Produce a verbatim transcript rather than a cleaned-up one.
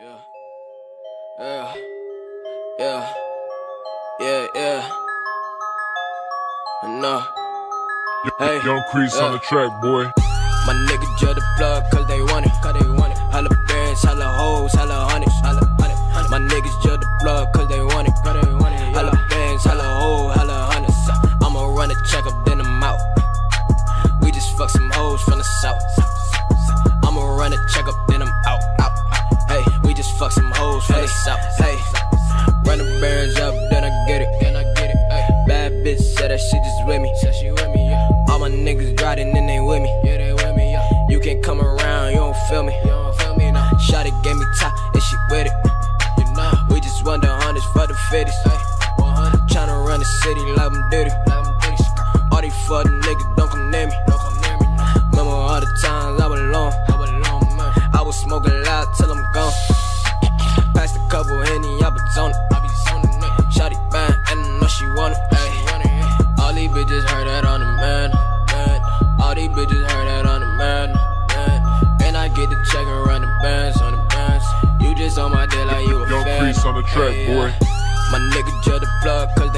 Yeah, yeah, yeah, yeah, yeah. No. Hey, Young Crease yeah. on the track, boy. My niggas just the plug cause they want it, cause they want it. Holla bands, holla hoes, holla hundreds, holla hundred, hundred. My niggas just the plug cause they want it, cause they want it. Yeah. Holla bands, holla hoes, holla hundreds. I'ma run a check up, then I'm out. We just fuck some hoes from the south. I'ma run a check up, then I'm out, out. Hey, we just fuck some hoes from hey. the south. Hey, run the bands up, then I get it, then I get it. Hey. Bad bitch said that she just with me, said she with me. Yeah. All my niggas riding and they with me. Yeah, they with me. Yeah. You can't come around, you don't feel me. You don't feel me now. Shawty gave me top and she with it. You know, we just won the hundreds for the fifties. Hey, tryna run the city like I'm Diddy. Like I'm Diddy. All these fuck niggas don't come near me. Don't come near me now. Remember all the times I was alone. I was alone, man. I was smoking loud till I'm gone. Passed a couple Henny, I was on it. I be on it, nigga. Shawty bang, and I know she want it. Ay. All these bitches heard that on the man, man. All these bitches heard that on the man, man. And I get the check and run the bands on the bands. You just on my dick like you a Young fan. Crease on the track, Ay, boy. Yeah. My nigga just the plug cause